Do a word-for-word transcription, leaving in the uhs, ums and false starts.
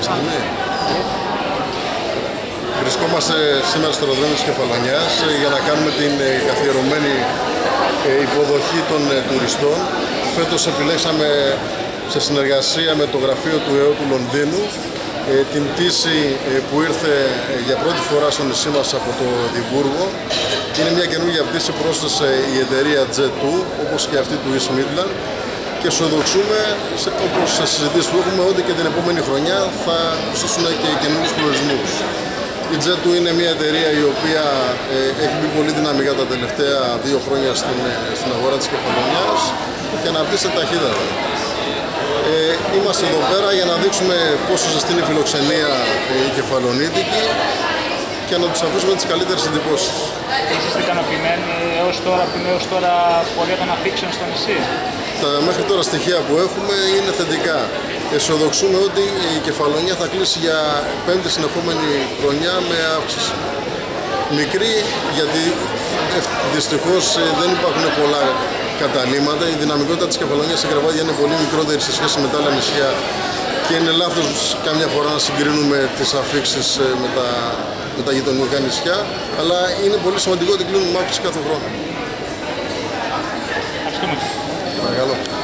στιγμή. Βρισκόμαστε σήμερα στο αεροδρόμιο της Κεφαλονιάς για να κάνουμε την καθιερωμένη υποδοχή των τουριστών. Φέτος επιλέξαμε σε συνεργασία με το γραφείο του ΕΟ του Λονδίνου την πτήση που ήρθε για πρώτη φορά στο νησί μας από το Εδιμβούργο. Είναι μια καινούργια πτήση που πρόσθεσε η εταιρεία τζετ του, όπως και αυτή του East Midland, και αισιοδοξούμε, όπως σε συζητήσεις που έχουμε, ότι και την επόμενη χρονιά θα προσθέσουν και καινούριους προορισμούς. Η τζετ του είναι μια εταιρεία η οποία ε, έχει μπει πολύ δυναμικά τα τελευταία δύο χρόνια στην, στην αγορά της Κεφαλονιάς και αναπτύσσεται ταχύτατα. Ε, είμαστε εδώ πέρα για να δείξουμε πόσο ζεστή είναι η φιλοξενία ε, η κεφαλονίτικη και να τους αφήσουμε τις καλύτερες εντυπώσεις. Είστε ικανοποιημένοι έως τώρα, έως τώρα πορεία των αφήξεων στο νησί? Τα μέχρι τώρα στοιχεία που έχουμε είναι θετικά. Αισιοδοξούμε ότι η Κεφαλονιά θα κλείσει για πέμπτη συνεχόμενη χρονιά με αύξηση. Μικρή, γιατί δυστυχώς δεν υπάρχουν πολλά καταλύματα. Η δυναμικότητα της Κεφαλονιάς σε Κρεβάτια είναι πολύ μικρότερη σε σχέση με τα άλλα νησιά και είναι λάθος καμιά φορά να συγκρίνουμε τις αφήξεις με τα, με τα γειτονικά νησιά, αλλά είναι πολύ σημαντικό ότι κλείνουμε αύξηση κάθε χρόνο. Ευχαριστούμε. Παρακαλώ.